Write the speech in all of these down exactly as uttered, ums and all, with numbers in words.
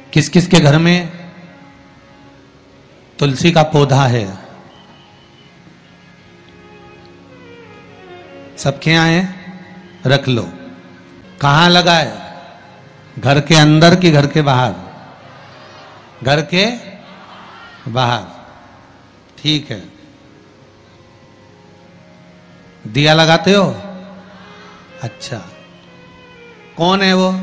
किस किस के घर में तुलसी का पौधा है? सबके यहाँ है? रख लो। कहां लगा है? घर के अंदर कि घर के बाहर? घर के बाहर। ठीक है। दिया लगाते हो? अच्छा। कौन है वो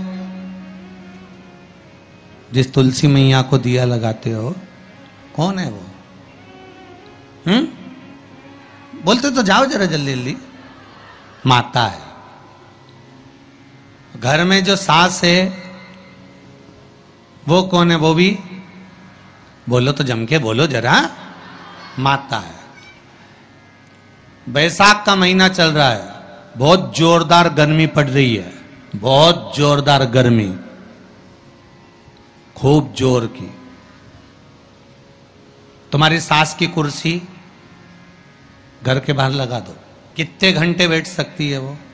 जिस तुलसी मैया को दिया लगाते हो? कौन है वो? हम्म बोलते तो जाओ जरा जल्दी जल्दी। माता है। घर में जो सास है वो कौन है? वो भी बोलो तो जम के बोलो जरा। माता है। बैसाख का महीना चल रहा है, बहुत जोरदार गर्मी पड़ रही है, बहुत जोरदार गर्मी, खूब जोर की। तुम्हारी सास की कुर्सी घर के बाहर लगा दो। कितने घंटे बैठ सकती है वो?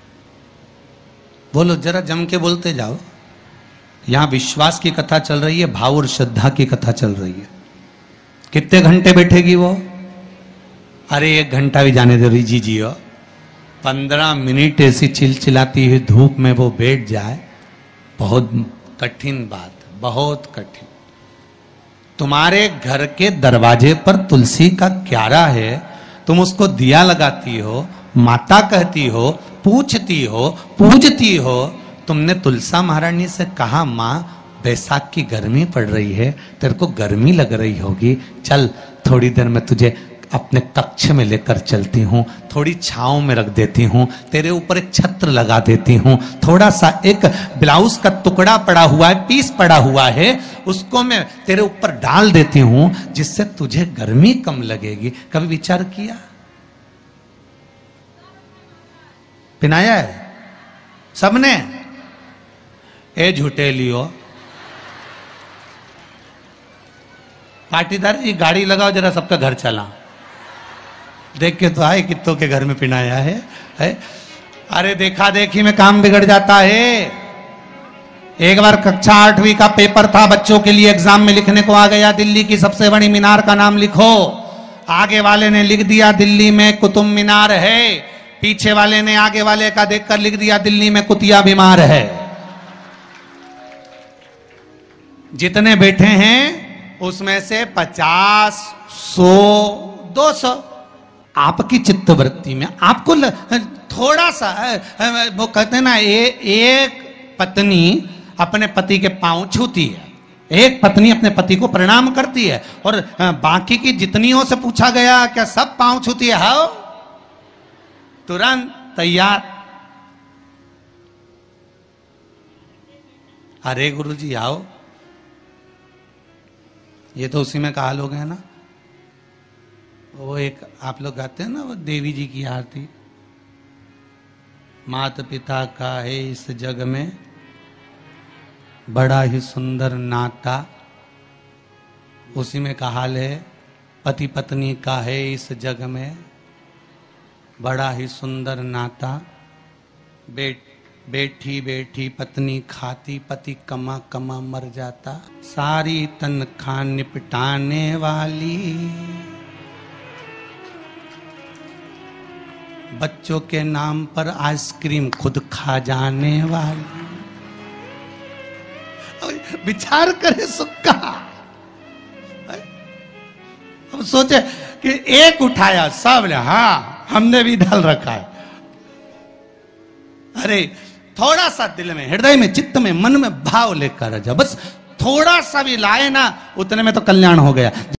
बोलो जरा, जम के बोलते जाओ। यहां विश्वास की कथा चल रही है, भाव और श्रद्धा की कथा चल रही है। कितने घंटे बैठेगी वो? अरे एक घंटा भी जाने दो रिजी जी हो। पंद्रह मिनट ऐसी चिलचिलाती हुई धूप में वो बैठ जाए, बहुत कठिन बात, बहुत कठिन। तुम्हारे घर के दरवाजे पर तुलसी का क्यारा है, तुम उसको दिया लगाती हो, माता कहती हो, पूछती हो, पूजती हो। तुमने तुलसा महारानी से कहा, माँ बैसाख की गर्मी पड़ रही है, तेरे को गर्मी लग रही होगी, चल थोड़ी देर में तुझे अपने कक्ष में लेकर चलती हूँ, थोड़ी छांव में रख देती हूँ, तेरे ऊपर एक छत्र लगा देती हूँ, थोड़ा सा एक ब्लाउज का टुकड़ा पड़ा हुआ है, पीस पड़ा हुआ है, उसको मैं तेरे ऊपर डाल देती हूँ, जिससे तुझे गर्मी कम लगेगी। कभी विचार किया? पिनाया है सबने? ए झूठे लियो। पाटीदार जी गाड़ी लगाओ जरा, सबका घर चला। देख के तो आए कित्तों के घर में पिनाया है, है? अरे देखा देखी में काम बिगड़ जाता है। एक बार कक्षा आठवीं का पेपर था, बच्चों के लिए एग्जाम में लिखने को आ गया, दिल्ली की सबसे बड़ी मीनार का नाम लिखो। आगे वाले ने लिख दिया दिल्ली में कुतुब मीनार है, पीछे वाले ने आगे वाले का देखकर लिख दिया दिल्ली में कुतिया बीमार है। जितने बैठे हैं उसमें से पचास, सौ, दो सौ आपकी चित्तवृत्ति में आपको ल, थोड़ा सा वो कहते हैं ना, ए, एक पत्नी अपने पति के पांव छूती है, एक पत्नी अपने पति को प्रणाम करती है, और बाकी की जितनियों से पूछा गया क्या सब पांव छूती है? हाँ, तुरंत तैयार। अरे गुरुजी आओ, ये तो उसी में कहा लोग है ना, वो एक आप लोग गाते हैं ना, वो देवी जी की आरती, माता पिता का है इस जग में बड़ा ही सुंदर नाता, उसी में का हाल है पति पत्नी का है इस जग में बड़ा ही सुंदर नाता। बेट बैठी बैठी पत्नी खाती, पति कमा कमा मर जाता, सारी तनख्वाह निपटाने वाली, बच्चों के नाम पर आइसक्रीम खुद खा जाने वाली। विचार करे सुक्का। अब सोचे कि एक उठाया, सब ने हाँ हमने भी डाल रखा है। अरे थोड़ा सा दिल में, हृदय में, चित्त में, मन में भाव लेकर जा, बस थोड़ा सा भी लाए ना, उतने में तो कल्याण हो गया।